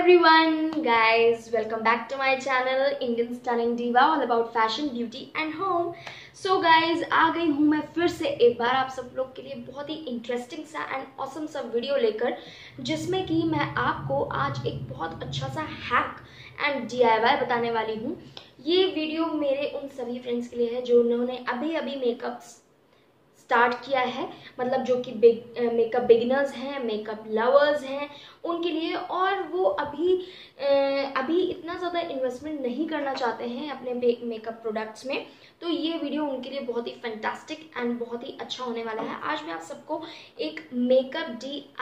everyone, guys, welcome back to my channel Indian Stunning Diva, all about fashion, beauty and home. So guys, आ गई हूँ मैं फिर से एक बार आप सब लोग के लिए बहुत ही इंटरेस्टिंग सा एंड ऑसम सा वीडियो लेकर, जिसमें कि मैं आपको आज एक बहुत अच्छा सा हैक एंड DIY बताने वाली हूँ। ये वीडियो मेरे उन सभी फ्रेंड्स के लिए है जो उन्होंने अभी अभी मेकअप स्टार्ट किया है, मतलब जो कि मेकअप बिगिनर्स हैं, मेकअप लवर्स हैं, उनके लिए, और वो अभी इतना ज़्यादा इन्वेस्टमेंट नहीं करना चाहते हैं अपने मेकअप प्रोडक्ट्स में। तो ये वीडियो उनके लिए बहुत ही फैंटास्टिक एंड बहुत ही अच्छा होने वाला है। आज मैं आप सबको एक makeup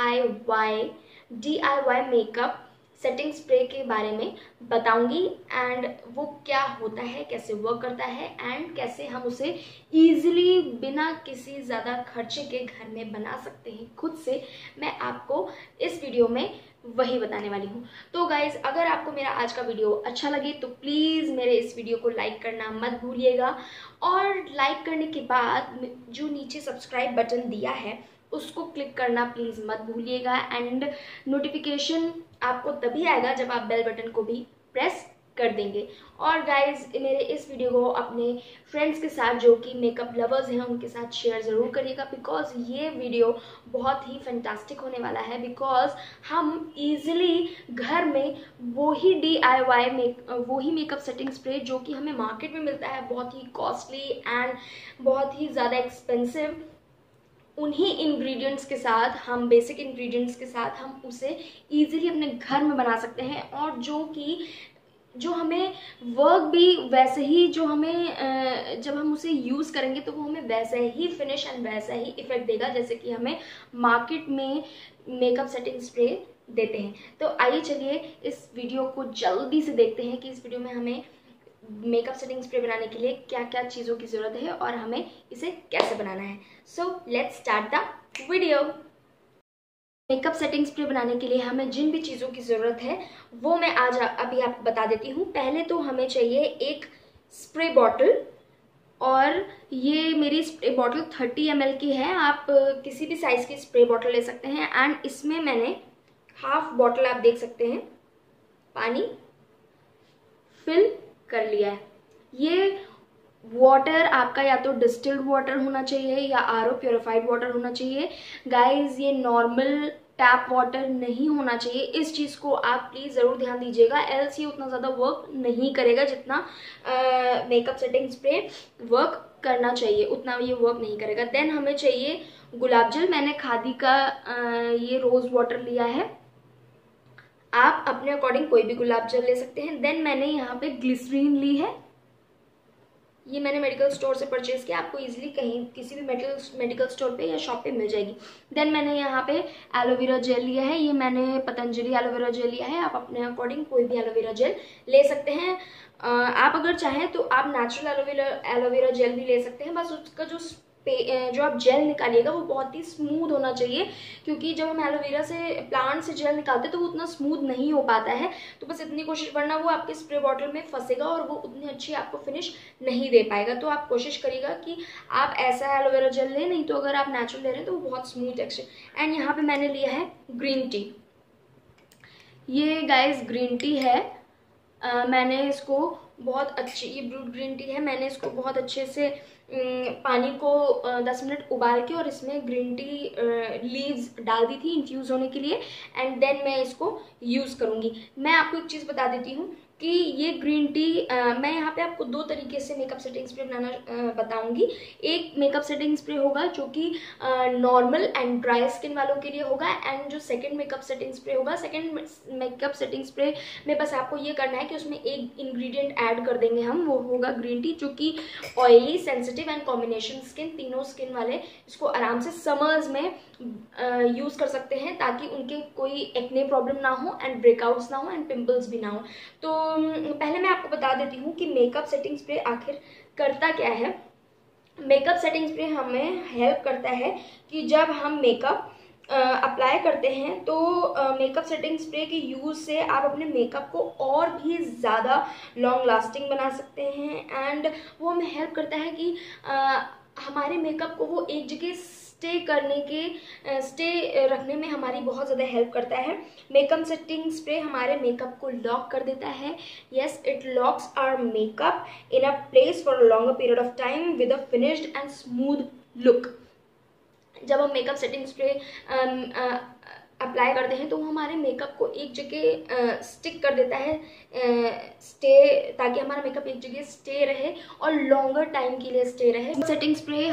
DIY makeup setting spray के बारे में बताऊंगी एंड वो क्या होता है, कैसे वर्क करता है एंड कैसे हम उसे ईजिली बिना किसी ज़्यादा खर्चे के घर में बना सकते हैं खुद से। मैं आपको इस वीडियो में वही बताने वाली हूँ। तो गाइज़, अगर आपको मेरा आज का वीडियो अच्छा लगे तो प्लीज़ मेरे इस वीडियो को लाइक करना मत भूलिएगा, और लाइक करने के बाद जो नीचे सब्सक्राइब बटन दिया है उसको क्लिक करना प्लीज़ मत भूलिएगा, एंड नोटिफिकेशन आपको तभी आएगा जब आप बेल बटन को भी प्रेस कर देंगे। और गाइज, मेरे इस वीडियो को अपने फ्रेंड्स के साथ जो कि मेकअप लवर्स हैं उनके साथ शेयर ज़रूर करिएगा, बिकॉज ये वीडियो बहुत ही फैंटास्टिक होने वाला है। बिकॉज हम इजीली घर में वही मेकअप सेटिंग स्प्रे जो कि हमें मार्केट में मिलता है बहुत ही कॉस्टली एंड बहुत ही ज़्यादा एक्सपेंसिव, उन्हीं इंग्रेडिएंट्स के साथ, हम बेसिक इंग्रेडिएंट्स के साथ हम उसे इजीली अपने घर में बना सकते हैं, और जो हमें वर्क भी वैसे ही, जो हमें जब हम उसे यूज़ करेंगे तो वो हमें वैसे ही फिनिश एंड वैसा ही इफेक्ट देगा जैसे कि हमें मार्केट में मेकअप सेटिंग स्प्रे देते हैं। तो आइए चलिए इस वीडियो को जल्दी से देखते हैं कि इस वीडियो में हमें मेकअप सेटिंग स्प्रे बनाने के लिए क्या क्या चीज़ों की ज़रूरत है और हमें इसे कैसे बनाना है। So let's start the video. Makeup setting spray बनाने के लिए हमें जिन भी चीज़ों की ज़रूरत है वो मैं आज अभी आपको बता देती हूँ। पहले तो हमें चाहिए एक स्प्रे बॉटल, और ये मेरी स्प्रे बॉटल 30 ml की है। आप किसी भी साइज़ की स्प्रे बॉटल ले सकते हैं, एंड इसमें मैंने हाफ बॉटल, आप देख सकते हैं, पानी फिल कर लिया है। ये वाटर आपका या तो डिस्टिल्ड वाटर होना चाहिए या RO प्योरीफाइड वाटर होना चाहिए। गाइस, ये नॉर्मल टैप वाटर नहीं होना चाहिए। इस चीज़ को आप प्लीज़ ज़रूर ध्यान दीजिएगा, एल्स ये उतना ज़्यादा वर्क नहीं करेगा जितना मेकअप सेटिंग स्प्रे वर्क करना चाहिए, उतना ये वर्क नहीं करेगा। देन हमें चाहिए गुलाब जल। मैंने खादी का ये रोज़ वाटर लिया है, आप अपने अकॉर्डिंग कोई भी गुलाब जल ले सकते हैं। देन मैंने यहाँ पे ग्लिसरीन ली है, ये मैंने मेडिकल स्टोर से परचेज़ किया, आपको इजीली कहीं किसी भी मेडिकल स्टोर पे या शॉप पे मिल जाएगी। देन मैंने यहाँ पे एलोवेरा जेल लिया है, ये मैंने पतंजलि एलोवेरा जेल लिया है, आप अपने अकॉर्डिंग कोई भी एलोवेरा जेल ले सकते हैं। आप अगर चाहें तो आप नेचुरल एलोवेरा जेल भी ले सकते हैं, बस उसका जो आप जेल निकालिएगा वो बहुत ही स्मूथ होना चाहिए, क्योंकि जब हम एलोवेरा से, प्लांट से जेल निकालते हैं तो वो उतना स्मूथ नहीं हो पाता है। तो बस इतनी कोशिश, वरना वो आपके स्प्रे बॉटल में फंसेगा और वो उतनी अच्छी आपको फिनिश नहीं दे पाएगा। तो आप कोशिश करिएगा कि आप ऐसा एलोवेरा जेल लें, नहीं तो अगर आप नेचुरल ले रहे हैं तो वो बहुत स्मूथ टेक्सचर। एंड यहाँ पर मैंने लिया है ग्रीन टी। ये गाइस ग्रीन टी है, मैंने इसको बहुत अच्छी, ये ब्रूड ग्रीन टी है, मैंने इसको बहुत अच्छे से पानी को 10 मिनट उबाल के और इसमें ग्रीन टी लीव्स डाल दी थी इन्फ्यूज़ होने के लिए, एंड देन मैं इसको यूज़ करूँगी। मैं आपको एक चीज़ बता देती हूँ कि ये ग्रीन टी मैं यहाँ पे आपको 2 तरीके से मेकअप सेटिंग स्प्रे बनाना बताऊंगी। एक मेकअप सेटिंग स्प्रे होगा जो कि नॉर्मल एंड ड्राई स्किन वालों के लिए होगा, एंड जो सेकंड मेकअप सेटिंग स्प्रे होगा, सेकंड मेकअप सेटिंग स्प्रे में बस आपको ये करना है कि उसमें एक इंग्रेडिएंट ऐड कर देंगे हम, वो होगा ग्रीन टी, जो कि oily, sensitive and combination skin, तीनों स्किन वाले इसको आराम से समर्स में यूज़ कर सकते हैं, ताकि उनके कोई एक्ने प्रॉब्लम ना हो एंड ब्रेकआउट्स ना हो एंड पिंपल्स भी ना हो। तो पहले मैं आपको बता देती हूँ कि मेकअप सेटिंग स्प्रे आखिर करता क्या है। मेकअप सेटिंग स्प्रे हमें हेल्प करता है कि जब हम मेकअप अप्लाई करते हैं तो मेकअप सेटिंग स्प्रे के यूज़ से आप अपने मेकअप को और भी ज़्यादा लॉन्ग लास्टिंग बना सकते हैं, एंड वो हमें हेल्प करता है कि हमारे मेकअप को वो एक जगह स्टे रखने में हमारी बहुत ज़्यादा हेल्प करता है। मेकअप सेटिंग स्प्रे हमारे मेकअप को लॉक कर देता है। Yes, it locks our makeup in a place for a longer period of time with a finished and smooth look. जब हम मेकअप सेटिंग स्प्रे अप्लाई करते हैं तो वो हमारे मेकअप को एक जगह स्टिक कर देता है, ताकि हमारा मेकअप एक जगह स्टे रहे और लॉन्गर टाइम के लिए स्टे रहे। सेटिंग स्प्रे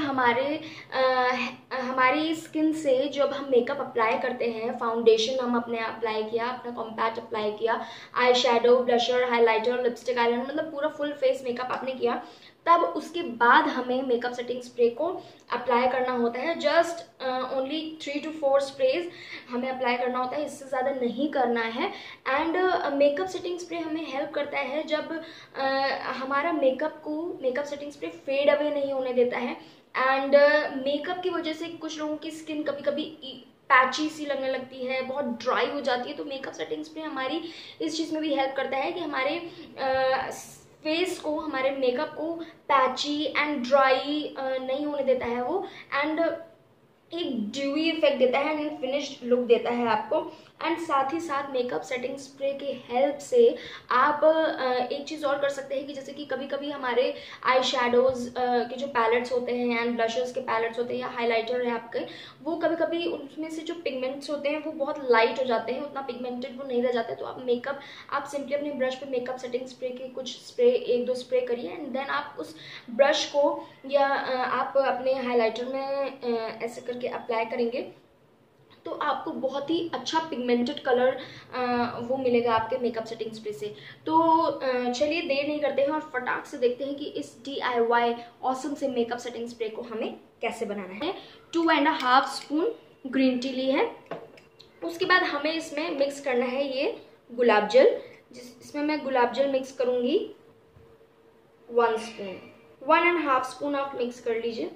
हमारी स्किन से जब हम मेकअप अप्लाई करते हैं, फाउंडेशन हम अपने अप्लाई किया, अपना कॉम्पैक्ट अप्लाई किया, eye shadow, blusher, highlighter, lipstick, eyeliner, मतलब पूरा फुल फेस मेकअप आपने किया, तब उसके बाद हमें मेकअप सेटिंग स्प्रे को अप्लाई करना होता है। जस्ट ओनली 3 to 4 स्प्रेज हमें अप्लाई करना होता है, इससे ज़्यादा नहीं करना है। एंड मेकअप सेटिंग स्प्रे हमें हेल्प करता है जब हमारा makeup setting spray fade away नहीं होने देता है। एंड मेकअप की वजह से कुछ लोगों की स्किन कभी कभी पैची सी लगने लगती है, बहुत ड्राई हो जाती है, तो मेकअप सेटिंग स्प्रे हमारी इस चीज़ में भी हेल्प करता है कि हमारे फेस को, हमारे मेकअप को पैची एंड ड्राई नहीं होने देता है वो, एंड एक ड्यूई इफेक्ट देता है एंड फिनिश्ड लुक देता है आपको। एंड साथ ही साथ मेकअप सेटिंग स्प्रे के हेल्प से आप एक चीज़ और कर सकते हैं कि जैसे कि कभी कभी हमारे आई शेडोज़ के जो पैलेट्स होते हैं एंड ब्लशर्स के पैलेट्स होते हैं या हाइलाइटर है आपके, वो कभी कभी उनमें से जो पिगमेंट्स होते हैं वो बहुत लाइट हो जाते हैं, उतना पिगमेंटेड वो नहीं रह जाते। तो आप सिंपली अपने ब्रश पे मेकअप सेटिंग स्प्रे के कुछ स्प्रे, 1-2 स्प्रे करिए एंड देन आप उस ब्रश को या आप अपने हाइलाइटर में ऐसे करके अप्लाई करेंगे तो आपको बहुत ही अच्छा पिगमेंटेड कलर वो मिलेगा आपके मेकअप सेटिंग स्प्रे से। तो चलिए देर नहीं करते हैं और फटाक से देखते हैं कि इस DIY ऑसम से मेकअप सेटिंग स्प्रे को हमें कैसे बनाना है। 2.5 स्पून ग्रीन टी ली है। उसके बाद हमें इसमें मिक्स करना है ये गुलाब जल, इसमें मैं गुलाब जल मिक्स करूँगी 1 स्पून, 1.5 स्पून आप मिक्स कर लीजिए।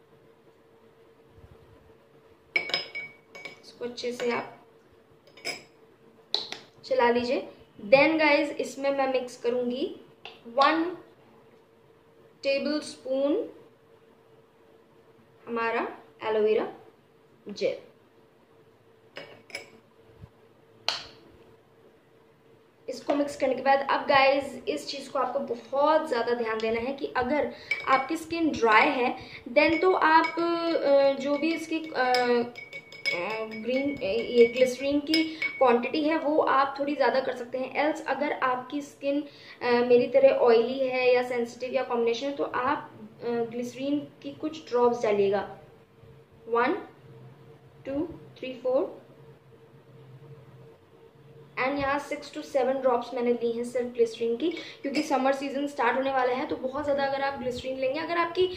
इसको अच्छे से आप चला लीजिए। देन गाइज इसमें मैं मिक्स करूंगी 1 टेबल स्पून हमारा एलोवेरा जेल। इसको मिक्स करने के बाद अब गाइज इस चीज़ को आपको बहुत ज़्यादा ध्यान देना है कि अगर आपकी स्किन ड्राई है देन तो आप जो भी इसकी ये ग्लिसरीन की क्वांटिटी है वो आप थोड़ी ज़्यादा कर सकते हैं। एल्स अगर आपकी स्किन मेरी तरह ऑयली है या सेंसिटिव या कॉम्बिनेशन है तो आप ग्लिसरीन की कुछ ड्रॉप्स डालिएगा, 1 2 3 4 एंड यहाँ 6 to 7 ड्रॉप्स मैंने ली हैं सिर्फ ग्लिसरीन की, क्योंकि समर सीजन स्टार्ट होने वाला है तो बहुत ज़्यादा अगर आप ग्लिसरीन लेंगे, अगर आपकी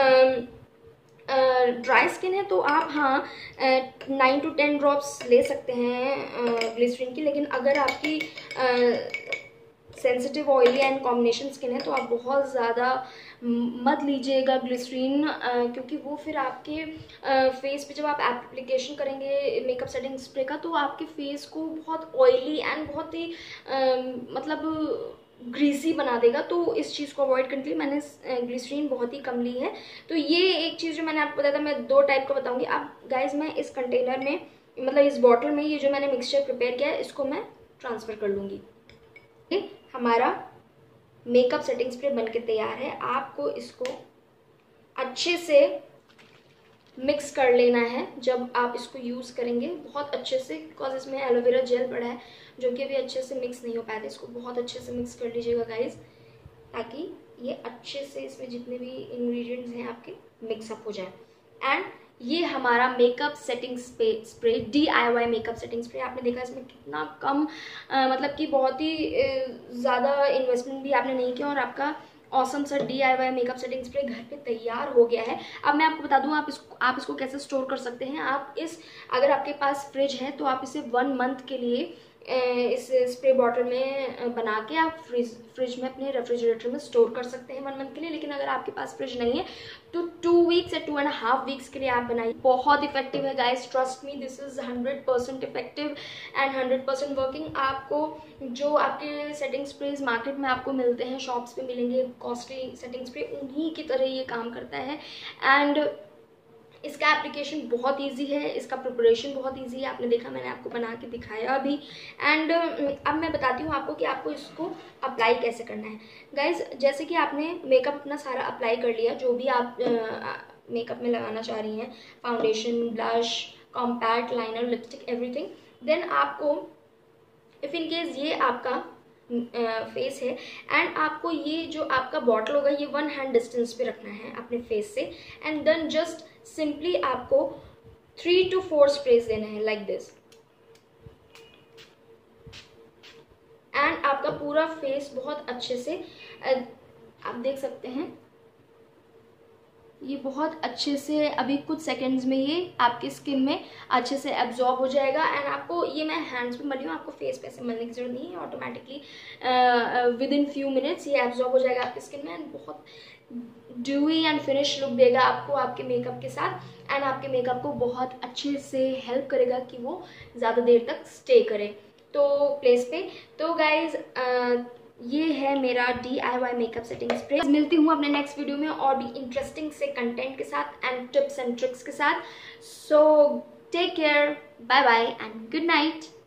ड्राई स्किन है तो आप 9 to 10 ड्रॉप्स ले सकते हैं ग्लिसरीन की। लेकिन अगर आपकी sensitive oily and combination skin है तो आप बहुत ज़्यादा मत लीजिएगा ग्लिसरीन, क्योंकि वो फिर आपके फेस पे जब आप एप्लीकेशन करेंगे मेकअप सेटिंग स्प्रे का तो आपके फेस को बहुत ऑयली एंड बहुत ही मतलब ग्रीसी बना देगा। तो इस चीज़ को अवॉइड करने के लिए मैंने ग्लिसरीन बहुत ही कम ली है। तो ये एक चीज़ जो मैंने आपको बताया था, मैं 2 टाइप का बताऊंगी। अब गाइज मैं इस कंटेनर में, मतलब इस बॉटल में, ये जो मैंने मिक्सचर प्रिपेयर किया है इसको मैं ट्रांसफ़र कर लूँगी। हमारा मेकअप सेटिंग स्प्रे बनके तैयार है। आपको इसको अच्छे से मिक्स कर लेना है जब आप इसको यूज़ करेंगे, बहुत अच्छे से, बिकॉज इसमें एलोवेरा जेल पड़ा है जो कि अभी अच्छे से मिक्स नहीं हो पाया था। इसको बहुत अच्छे से मिक्स कर लीजिएगा गाइज, ताकि ये अच्छे से इसमें जितने भी इंग्रेडिएंट्स हैं आपके मिक्सअप हो जाए। एंड ये हमारा makeup setting spray DIY makeup setting spray, आपने देखा इसमें कितना कम मतलब कि बहुत ही ज़्यादा इन्वेस्टमेंट भी आपने नहीं किया और आपका ऑसम सा DIY मेकअप सेटिंग स्प्रे घर पे तैयार हो गया है। अब मैं आपको बता दूं आप इसको कैसे स्टोर कर सकते हैं। अगर आपके पास फ्रिज है तो आप इसे 1 मंथ के लिए इस स्प्रे बॉटल में बना के आप फ्रिज में अपने रेफ्रिजरेटर में स्टोर कर सकते हैं 1 मंथ के लिए। लेकिन अगर आपके पास फ्रिज नहीं है तो 2 वीक्स या 2.5 वीक्स के लिए आप बनाइए। बहुत इफेक्टिव है guys, trust me, this is 100% effective and 100% working. आपको जो आपके सेटिंग स्प्रेज मार्केट में आपको मिलते हैं, शॉप्स पे मिलेंगे कॉस्टली सेटिंग स्प्रे, उन्हीं की तरह ये काम करता है। एंड इसका एप्लीकेशन बहुत इजी है, इसका प्रिपरेशन बहुत इजी है, आपने देखा, मैंने आपको बना के दिखाया अभी। एंड अब मैं बताती हूँ आपको कि आपको इसको अप्लाई कैसे करना है। गाइज, जैसे कि आपने मेकअप अपना सारा अप्लाई कर लिया, जो भी आप मेकअप में लगाना चाह रही हैं, foundation, blush, compact, liner, lipstick, everything. Then आपको इफ़ इन केस ये आपका फेस है एंड आपको ये जो आपका बॉटल होगा ये 1 हैंड डिस्टेंस पे रखना है अपने फेस से। एंड देन जस्ट सिंपली आपको 3 to 4 स्प्रेज देना है लाइक दिस। एंड आपका पूरा फेस बहुत अच्छे से आप देख सकते हैं, ये बहुत अच्छे से अभी कुछ सेकंड्स में ये आपकी स्किन में अच्छे से एब्जॉर्ब हो जाएगा। एंड आपको ये मैं हैंड्स पे मली हूँ, आपको फेस पे ऐसे मलने की जरूरत नहीं है, automatically within few minutes ये एब्जॉर्ब हो जाएगा आपकी स्किन में। एंड बहुत ड्यूई एंड फिनिश लुक देगा आपको आपके मेकअप के साथ। एंड आपके मेकअप को बहुत अच्छे से हेल्प करेगा कि वो ज़्यादा देर तक स्टे करे तो प्लेस पे। तो गाइज ये है मेरा DIY मेकअप सेटिंग स्प्रे। मिलती हूँ अपने नेक्स्ट वीडियो में और भी इंटरेस्टिंग से कंटेंट के साथ एंड टिप्स एंड ट्रिक्स के साथ। So take care, bye bye and good night.